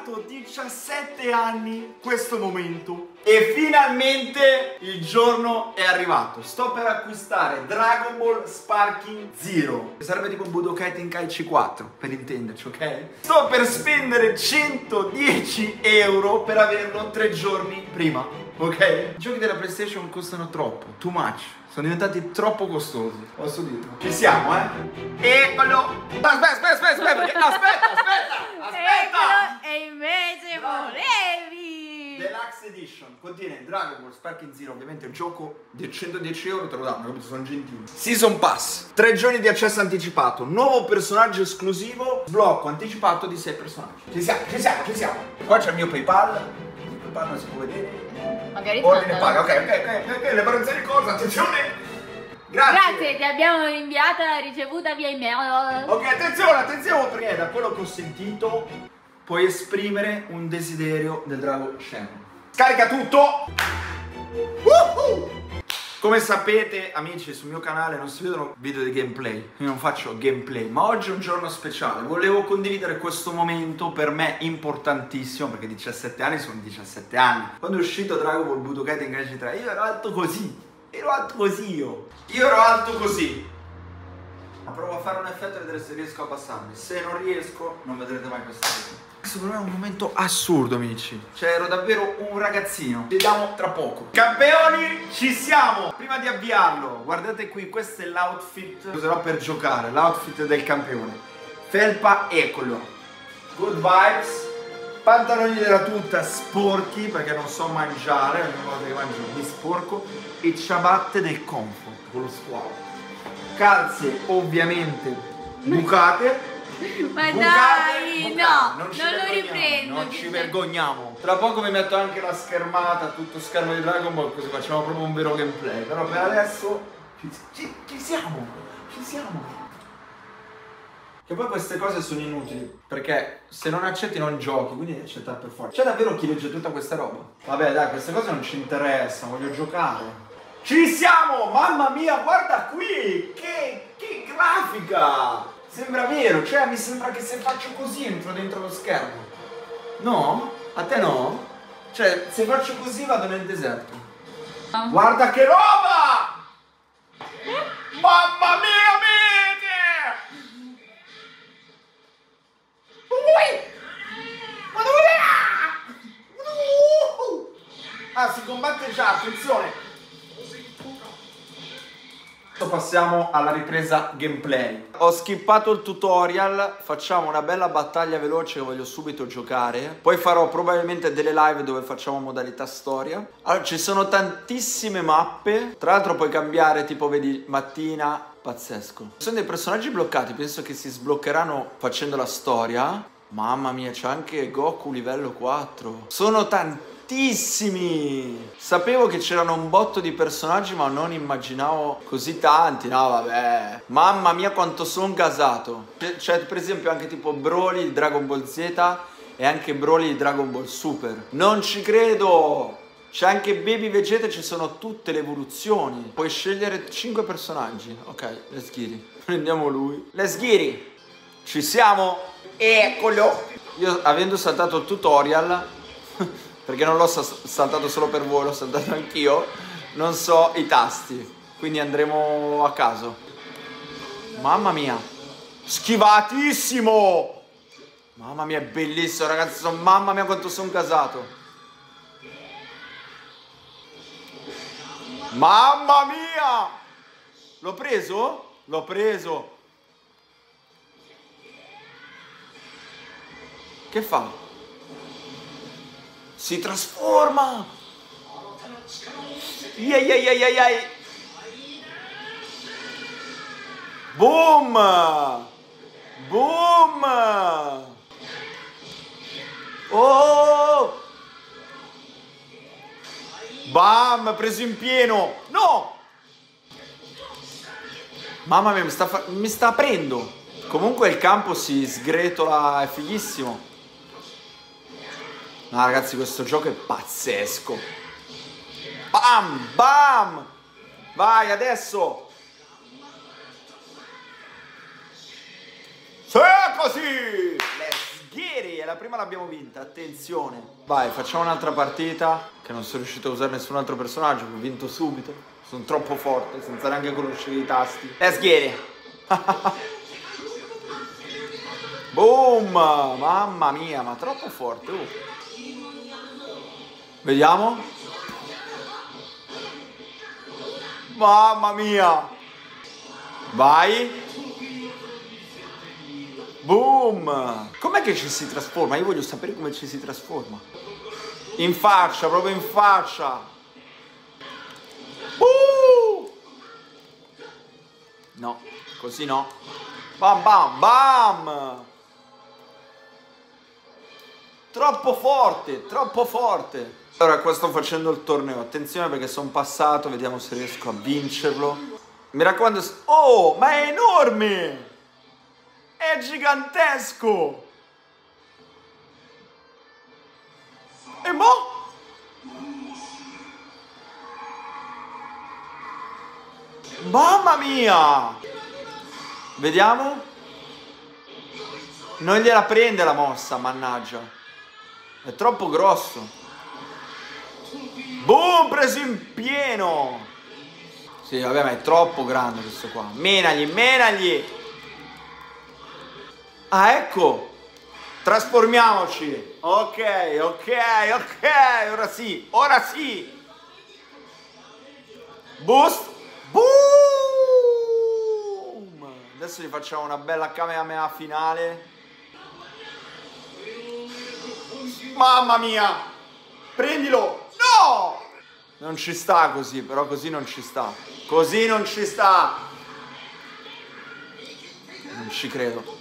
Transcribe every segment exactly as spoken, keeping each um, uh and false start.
aspettato diciassette anni questo momento e finalmente il giorno è arrivato. Sto per acquistare Dragon Ball Sparking Zero, che sarebbe tipo Budokai Tenkaichi quattro, per intenderci, ok? Sto per spendere centodieci euro per averlo tre giorni prima, ok? I giochi della PlayStation costano troppo, too much. Sono diventati troppo costosi, posso dirlo. Ci siamo, eh? Eccolo! Aspetta, aspetta, aspetta, aspetta, perché... aspetta, aspetta, aspetta! E invece volevi! Deluxe Edition contiene Dragon Ball Sparking Zero, ovviamente il gioco di centodieci euro te lo danno, capito? Sono gentili. Season Pass, tre giorni di accesso anticipato, nuovo personaggio esclusivo, sblocco anticipato di sei personaggi. Ci siamo, ci siamo, ci siamo. Qua c'è il mio PayPal, il PayPal non si può vedere. Magari ordine paga, ok, ok, ok, ok, le parenze di cosa, attenzione! Grazie! Grazie, ti abbiamo inviata, ricevuta via email. Ok, attenzione, attenzione, perché da quello che ho sentito puoi esprimere un desiderio del drago Shenron. Scarica tutto! Uh-huh! Come sapete, amici, sul mio canale non si vedono video di gameplay, io non faccio gameplay, ma oggi è un giorno speciale, volevo condividere questo momento per me importantissimo, perché diciassette anni sono diciassette anni. Quando è uscito Dragon Ball Budokai Tenkaichi tre, io ero alto così, ero alto così io, io ero alto così. Ma provo a fare un effetto e vedere se riesco a abbassarmi, se non riesco non vedrete mai questa cosa. Questo per me è un momento assurdo, amici. Cioè, ero davvero un ragazzino. Ci vediamo tra poco. Campioni, ci siamo! Prima di avviarlo, guardate qui, questo è l'outfit che userò per giocare, l'outfit del campione. Felpa, eccolo. Good vibes. Pantaloni della tuta sporchi, perché non so mangiare, ogni volta che mangio mi sporco. E ciabatte del comfort, con lo squalo. Calze, ovviamente, bucate. Ma bucate, dai, bucate. no, non, ci non lo riprendo. Non ci vergogniamo. Tra poco vi metto anche la schermata, tutto schermo di Dragon Ball, così facciamo proprio un vero gameplay. Però per adesso ci, ci, ci siamo, ci siamo. Che poi queste cose sono inutili, perché se non accetti non giochi, quindi devi accettare per forza. C'è davvero chi legge tutta questa roba? Vabbè dai, queste cose non ci interessano, voglio giocare. Ci siamo! Mamma mia, guarda qui! Che, che grafica! Sembra vero, cioè mi sembra che se faccio così entro dentro lo schermo. No? A te no? Cioè, se faccio così vado nel deserto. No. Guarda che roba! Mamma mia, mete! Ui! Ma dove è? Ah, si combatte già, attenzione! Passiamo alla ripresa gameplay. Ho skippato il tutorial, facciamo una bella battaglia veloce che voglio subito giocare. Poi farò probabilmente delle live dove facciamo modalità storia. Allora, ci sono tantissime mappe. Tra l'altro puoi cambiare, tipo vedi mattina, pazzesco. Ci sono dei personaggi bloccati, penso che si sbloccheranno facendo la storia. Mamma mia, c'è anche Goku livello quattro. Sono tantissimi. Sapevo che c'erano un botto di personaggi, ma non immaginavo così tanti. No, vabbè. Mamma mia, quanto sono gasato. C'è per esempio anche tipo Broly di Dragon Ball Z e anche Broly di Dragon Ball Super. Non ci credo. C'è anche Baby Vegeta e ci sono tutte le evoluzioni. Puoi scegliere cinque personaggi. Ok, let's get it. Prendiamo lui. Let's get it. Ci siamo. Eccolo. Io, avendo saltato il tutorial, perché non l'ho saltato solo per voi, l'ho saltato anch'io, non so i tasti, quindi andremo a caso. Mamma mia, schivatissimo! Mamma mia, è bellissimo, ragazzi, son, mamma mia quanto sono gasato. Mamma mia! L'ho preso? L'ho preso. Che fa? Si trasforma! Iai iai iai iai iai! Boom! Boom! Oh! Bam! Preso in pieno! No! Mamma mia, mi sta, fa mi sta aprendo! Comunque il campo si sgretola, è fighissimo. No ragazzi, questo gioco è pazzesco. Bam! Bam! Vai adesso! Sì, così! Let's get it! la prima l'abbiamo vinta, attenzione. Vai, facciamo un'altra partita, che non sono riuscito a usare nessun altro personaggio, ho vinto subito. Sono troppo forte, senza neanche conoscere i tasti. Let's get it. Boom! Mamma mia, ma troppo forte. Uh. Vediamo. Mamma mia. Vai. Boom! Com'è che ci si trasforma? Io voglio sapere come ci si trasforma. In faccia, proprio in faccia. Uh! No, così no. Bam bam bam! Troppo forte, troppo forte. Allora qua sto facendo il torneo. Attenzione perché sono passato, vediamo se riesco a vincerlo. Mi raccomando. Oh, ma è enorme! È gigantesco! E mo? Mamma mia! Vediamo? Non gliela prende la mossa, mannaggia. È troppo grosso. Boom, preso in pieno! Sì, vabbè, ma è troppo grande questo qua. Menagli, menagli! Ah, ecco! Trasformiamoci! Ok, ok, ok! Ora sì, ora sì! Boost! Boom! Adesso gli facciamo una bella Kamehameha finale. Mamma mia! Prendilo! No! Non ci sta così, però così non ci sta. Così non ci sta! Non ci credo.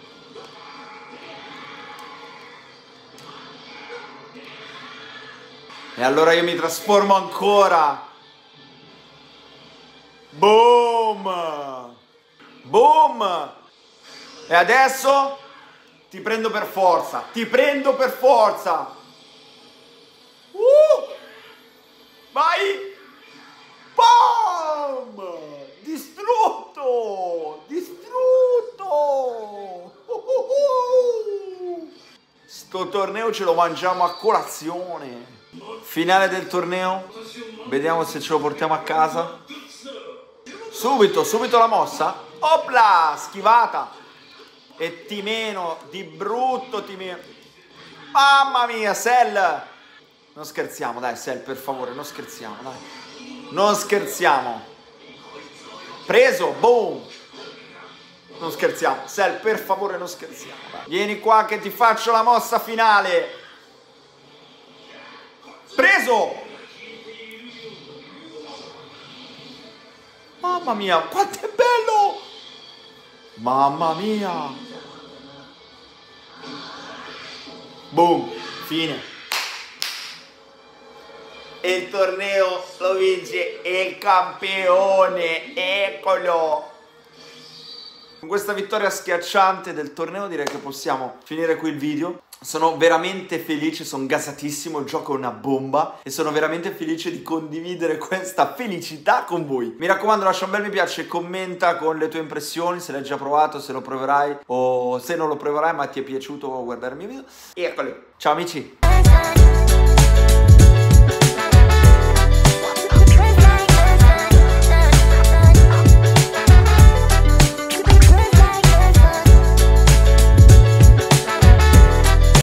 E allora io mi trasformo ancora. Boom! Boom! E adesso ti prendo per forza. Ti prendo per forza. Uh! Vai! Boom! Distrutto! Distrutto! Uh, uh, uh. Sto torneo ce lo mangiamo a colazione. Finale del torneo, vediamo se ce lo portiamo a casa. Subito, subito la mossa. Opla, schivata. E ti meno, di brutto ti meno. Mamma mia, Cell. Non scherziamo, dai, Cell, per favore, non scherziamo, dai. Non scherziamo. Preso, boom. Non scherziamo, Cell, per favore, non scherziamo, dai. Vieni qua che ti faccio la mossa finale. Preso! Mamma mia, quanto è bello! Mamma mia! Boom, fine. E il torneo lo vince il campione, eccolo! Con questa vittoria schiacciante del torneo direi che possiamo finire qui il video. Sono veramente felice, sono gasatissimo, il gioco è una bomba e sono veramente felice di condividere questa felicità con voi. Mi raccomando, lascia un bel mi piace e commenta con le tue impressioni, se l'hai già provato, se lo proverai o se non lo proverai ma ti è piaciuto guardare il mio video. E eccoli, ciao amici!